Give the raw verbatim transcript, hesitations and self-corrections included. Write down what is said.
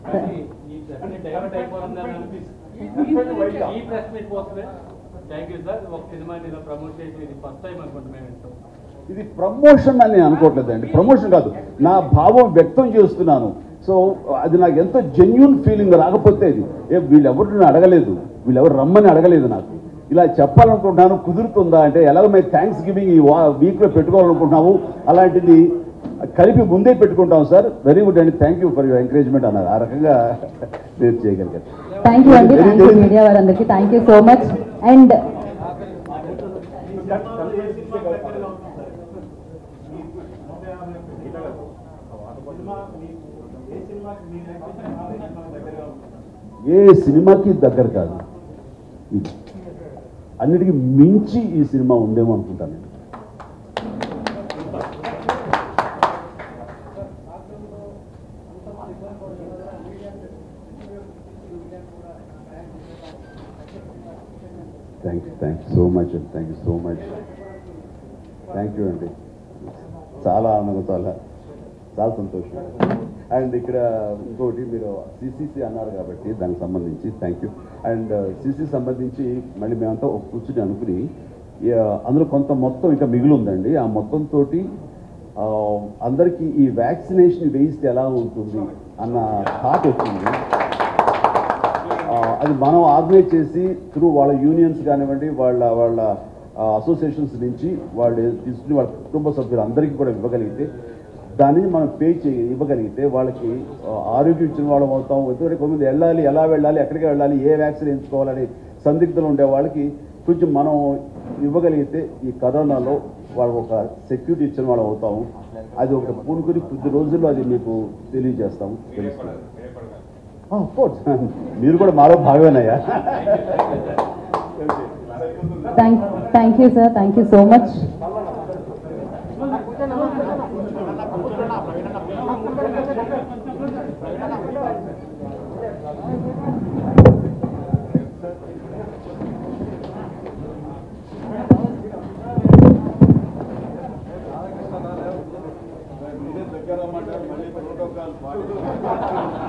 ఇది ప్రమోషన్ అని నేను అనుకోవట్లేదండి, ప్రమోషన్ కాదు, నా భావం వ్యక్తం చేస్తున్నాను. సో అది నాకు ఎంతో జెన్యూన్ ఫీలింగ్. రాకపోతే ఇది ఏ వీళ్ళెవరు అడగలేదు, వీళ్ళెవరు రమ్మని అడగలేదు, నాకు ఇలా చెప్పాలనుకుంటున్నాను, కుదురుతుందా అంటే ఎలాగో మేము థ్యాంక్స్ గివింగ్ ఈ వీక్లో పెట్టుకోవాలనుకుంటున్నాము, అలాంటిది కలిపి ముందే పెట్టుకుంటాం సార్. వెరీ గుడ్ అండి, thank you for your encouragement అన్నారు. ఆ రకంగా నేను చేయగలిగాను. థ్యాంక్ యూ అండి, థ్యాంక్ యూ మీడియా వారందరికీ, thank you so much. And ఏ సినిమాకి దగ్గర కాదు, అన్నిటికీ మించి ఈ సినిమా ఉందేమో అనుకుంటాను. Thank you thank you so much అండి, thank you so much, thank you అండి. చాలా ఆనందంగా, చాలా చాలా సంతోషం. అండ్ ఇక్కడ ఇంకోటి మీరు సిసిసి అన్నారు కాబట్టి దానికి సంబంధించి థ్యాంక్ యూ. అండ్ సిసి సంబంధించి మళ్ళీ మేమంతా ఒక కూర్చుని అనుకుని అందులో కొంత మొత్తం ఇంకా మిగిలి ఉందండి. ఆ మొత్తంతో అందరికీ ఈ వ్యాక్సినేషన్ వేయిస్తే ఎలా ఉంటుంది అన్న థాట్ వచ్చింది. అది మనం ఆర్గనైజ్ చేసి త్రూ వాళ్ళ యూనియన్స్ కానివ్వండి, వాళ్ళ వాళ్ళ అసోసియేషన్స్ నుంచి వాళ్ళు తీసుకుని వాళ్ళ కుటుంబ సభ్యులు అందరికీ కూడా ఇవ్వగలిగితే, దానిని మనం పే చేయ ఇవ్వగలిగితే వాళ్ళకి ఆరోగ్యం ఇచ్చిన వాళ్ళం అవుతాం. ఎందుకంటే కొంతమంది వెళ్ళాలి, ఎలా వెళ్ళాలి, ఎక్కడికి వెళ్ళాలి, ఏ వ్యాక్సిన్ ఎంచుకోవాలని సందిగ్ధులు ఉండే వాళ్ళకి కొంచెం మనం ఇవ్వగలిగితే ఈ కరోనాలో వాళ్ళకు ఒక సెక్యూరిటీ ఇచ్చిన వాళ్ళం అవుతాము. అది ఒక పూనుకొని కొద్ది రోజుల్లో అది మీకు తెలియజేస్తాము, తెలుస్తుంది. కోర్స్ మీరు కూడా మాలో భాగమేనయ్యా. Thank thank you sir, thank you so much. దగ్గర